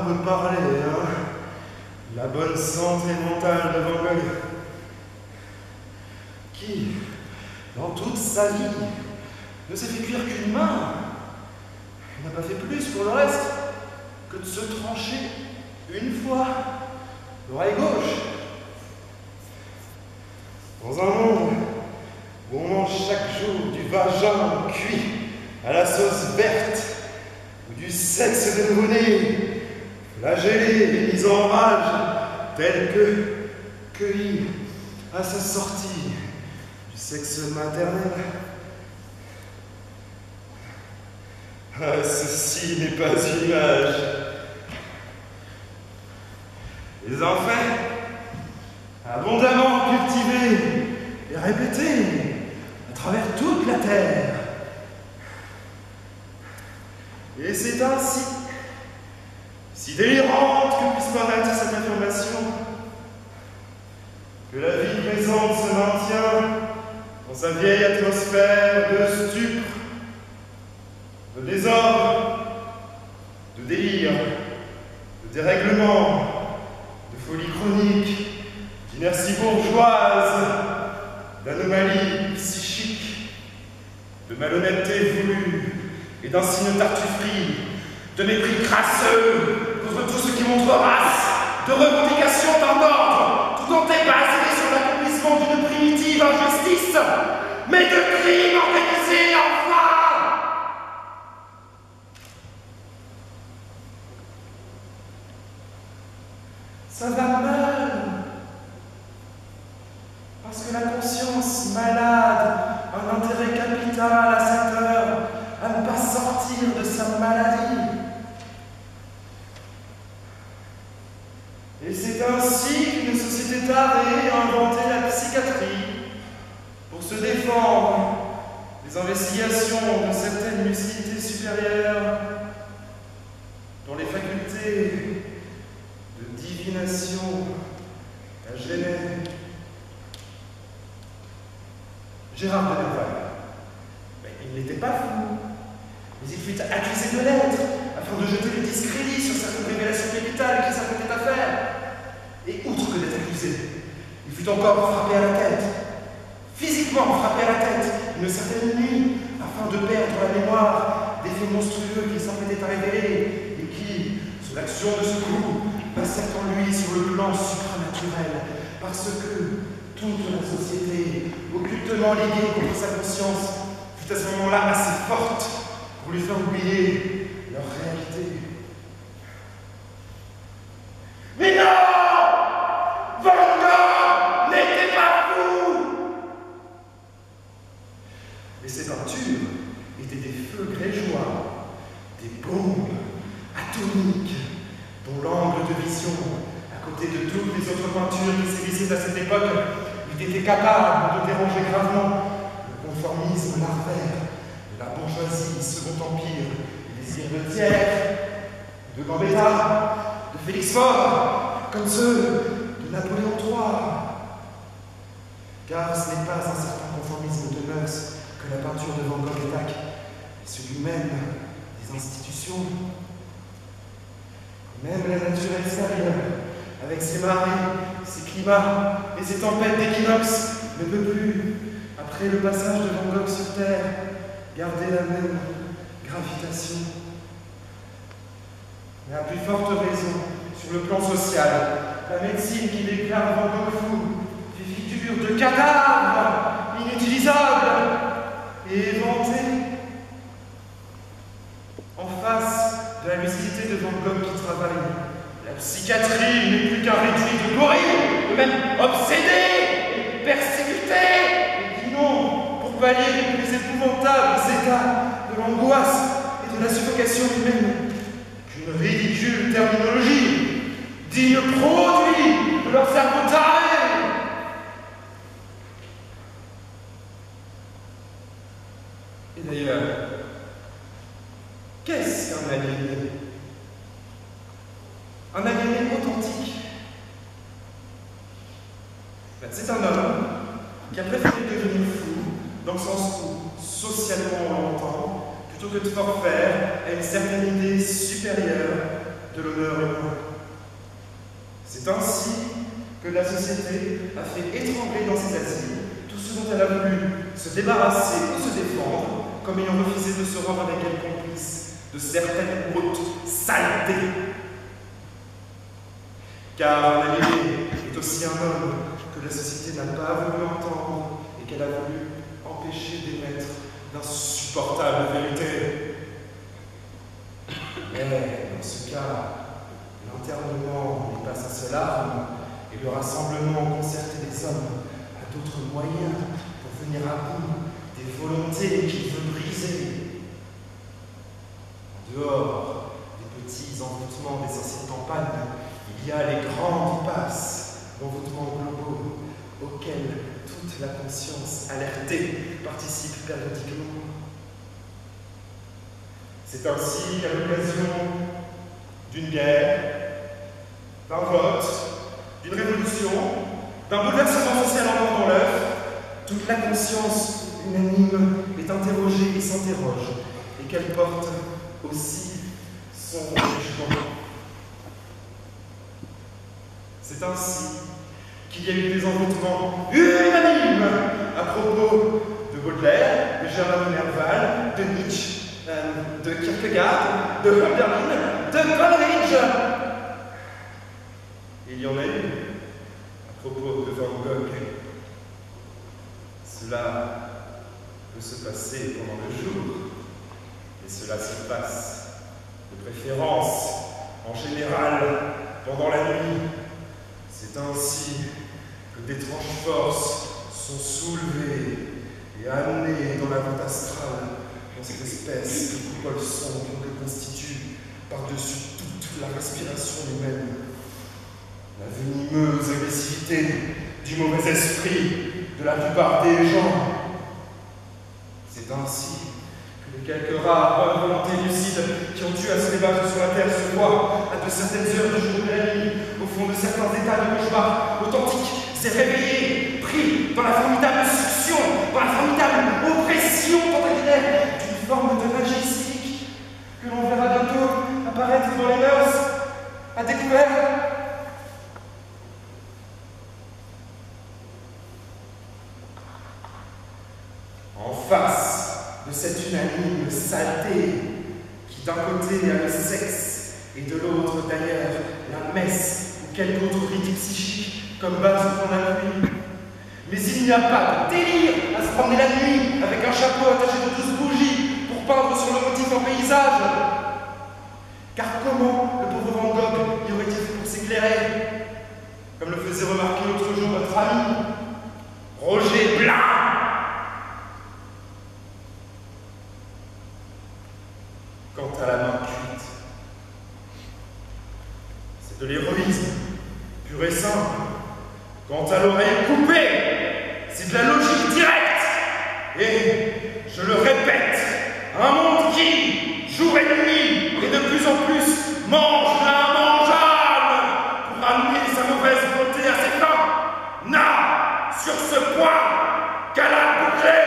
me parler, hein. La bonne santé mentale de Van Gogh, qui, dans toute sa vie, ne s'est fait cuire qu'une main. Il n'a pas fait plus pour le reste que de se trancher une fois l'oreille gauche. Dans un monde où on mange chaque jour du vagin cuit à la sauce verte ou du sexe de nouveau-né, flagellé et mis en rage, tel que cueilli à sa sortie du sexe maternel. Ah, ceci n'est pas une image. Les enfants, abondamment cultivés et répétés à travers toute la terre. Et c'est ainsi, si délirante que puisse paraître cette affirmation, que la vie présente se maintient dans sa vieille atmosphère de stupre, de désordre, de délire, de dérèglement, de folie chronique, d'inertie bourgeoise, d'anomalie psychique, de malhonnêteté voulue et d'insigne tartufferie, de mépris crasseux contre tout ce qui montre race, de revendication d'un ordre tout entier basé sur l'accomplissement d'une primitive injustice, mais de crimes organisés enfin. Ça va mal, parce que la conscience malade a un intérêt capital à cette heure à ne pas sortir de sa maladie. Et c'est ainsi qu'une société tarée a inventé la psychiatrie pour se défendre des investigations de certaines lucidités supérieures dont les facultés de divination la gênaient. Gérard de Nerval, il n'était pas fou, mais il fut accusé de l'être afin de jeter le discrédit sur certaines révélations capitales qu'il s'apprêtait à faire. Et outre que d'être accusé, il fut encore frappé à la tête, physiquement frappé à la tête, une certaine nuit, afin de perdre la mémoire des faits monstrueux qu'il s'apprêtait à révéler et qui, sous l'action de ce coup, passèrent en lui sur le plan supranaturel, parce que toute la société, occultement liguée contre sa conscience, fut à ce moment-là assez forte pour lui faire oublier leur réalité. Mais non! Van Gogh n'était pas fou! Mais ses peintures étaient des feux grégeois, des bombes atomiques, dont l'angle de vision, à côté de toutes les autres peintures qui sévissaient à cette époque, eût été capable de déranger gravement le conformisme larvaire de la bourgeoisie Second Empire, les désirs de Thiers, de Gambetta, de Félix Faure, comme ceux de Napoléon III. Car ce n'est pas un certain conformisme de mœurs que la peinture de Van Gogh attaque, mais celui même des institutions. Même la nature extérieure, avec ses marées, ses climats et ses tempêtes d'équinoxe, ne peut plus, après le passage de Van Gogh sur Terre, garder la même gravitation. Mais à plus forte raison, sur le plan social, la médecine qui déclare Van Gogh fou fait figure de cadavre inutilisable et éventé. En face de la lucidité de Van Gogh qui travaille, la psychiatrie n'est plus qu'un réduit de gorille, de même obsédé et persécuté, et qui n'ont, pour pallier les plus épouvantables états de l'angoisse et de la suffocation humaine, qu'une ridicule terminologie, digne produit de leur cerveau taré. Et d'ailleurs, qu'est-ce qu'un aliéné? Un aliéné authentique. C'est un homme qui a préféré devenir fou, dans le sens où, socialement on l'entend, plutôt que de forfaire à une certaine idée supérieure de l'honneur humain. C'est ainsi que la société a fait étrangler dans ses asiles tout ce dont elle a voulu se débarrasser ou se défendre, comme ayant refusé de se rendre avec elle complice de certaines hautes saletés. Car un aliéné est aussi un homme que la société n'a pas voulu entendre et qu'elle a voulu empêcher d'émettre d'insupportables vérités. Mais dans ce cas, l'internement n'est pas sa seule arme et le rassemblement concerté des hommes a d'autres moyens pour venir à bout des volontés qu'il veut briser. En dehors des petits envoûtements des anciennes campagnes, il y a les grandes passes d'envoûtements globaux auxquels toute la conscience alertée participe périodiquement. C'est ainsi qu'à l'occasion d'une guerre, d'un vote, d'une révolution, d'un bouleversement social en dans l'œuf, toute la conscience unanime est interrogée et s'interroge, et qu'elle porte aussi son jugement. C'est ainsi qu'il y a eu des envoûtements unanimes à propos de Baudelaire, de Germain de Nerval, de Nietzsche, de Kierkegaard, de Hölderlin, de Coleridge. Il y en a eu à propos de Van Gogh. Cela peut se passer pendant le jour, et cela se passe de préférence, en général, pendant la nuit. C'est ainsi que d'étranges forces sont soulevées et amenées dans la voûte astrale, dans cette espèce de coupole sombre que constitue par-dessus toute la respiration humaine la venimeuse agressivité du mauvais esprit de la plupart des gens. C'est ainsi que les quelques rares bonnes volontés lucides qui ont eu à se débattre sur la terre se voient à de certaines heures du jour et de la nuit, au fond de certains états de cauchemar authentiques, s'est réveillé, pris dans la formidable succion, dans la formidable oppression tentaculaire d'une forme de magie cynique que l'on verra bientôt apparaître dans les mœurs, à découvert. En face de cette unanime saleté qui d'un côté a le sexe et de l'autre d'ailleurs la messe ou quelque autre rite psychique comme base pour la nuit. Mais il n'y a pas de délire à se promener la nuit avec un chapeau attaché de 12 bougies pour peindre sur le motif en paysage. Car comment le pauvre Van Gogh y aurait-il fait pour s'éclairer? Comme le faisait remarquer l'autre jour votre ami Roger Blanc. Quant à la main cuite, c'est de l'héroïsme, pur et simple. Quant à l'oreille coupée, c'est de la logique directe. Et, je le répète, un monde qui, jour et nuit, et de plus en plus, mange l'immangeable pour amener sa mauvaise volonté à ses fins, n'a, sur ce point, qu'à la boucler.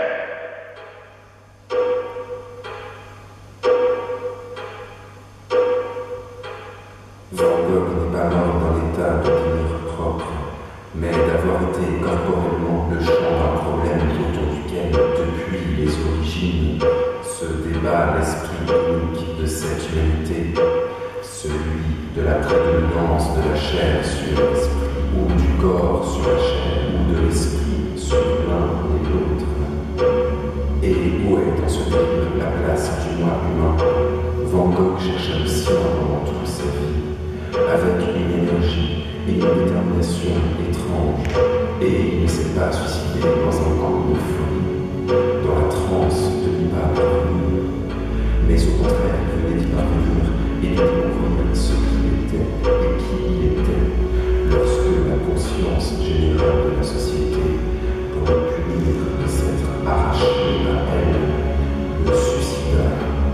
Van Gogh n'est pas mort dans l'état de devenir propre, mais d'avoir été corporellement le champ d'un problème autour duquel, depuis les origines, se débat l'esprit unique de cette humanité, celui de la prédominance de la chair sur l'esprit, ou du corps sur la chair, ou de l'esprit sur l'un et l'autre. Et où est dans ce livre la place du moi humain? Van Gogh chercha le sien pendant toute sa vie, avec une énergie et une détermination étranges, et il ne s'est pas suicidé dans un camp de folie, dans la transe de n'y pas parvenir, mais au contraire il venait d'y parvenir et de découvrir ce qu'il était et qui il était, lorsque la conscience générale de la société, pour le punir de s'être arraché à elle, le suicida.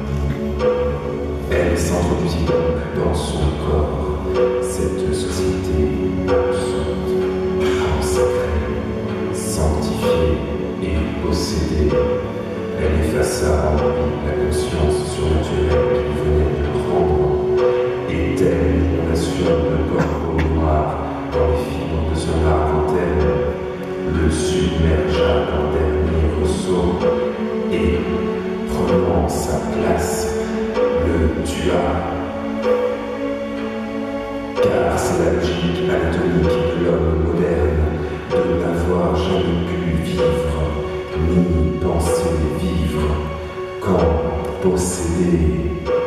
Elle s'introduisit donc dans son corps, cette société absurde, consacrée, sanctifiée et possédée. Elle effaça en lui la conscience surnaturelle qu'il venait de prendre et submergea d'un dernier ressaut et, prenant sa place, le tua. Car c'est la logique anatomique de l'homme moderne de n'avoir jamais pu vivre, ni penser vivre, qu'en posséder.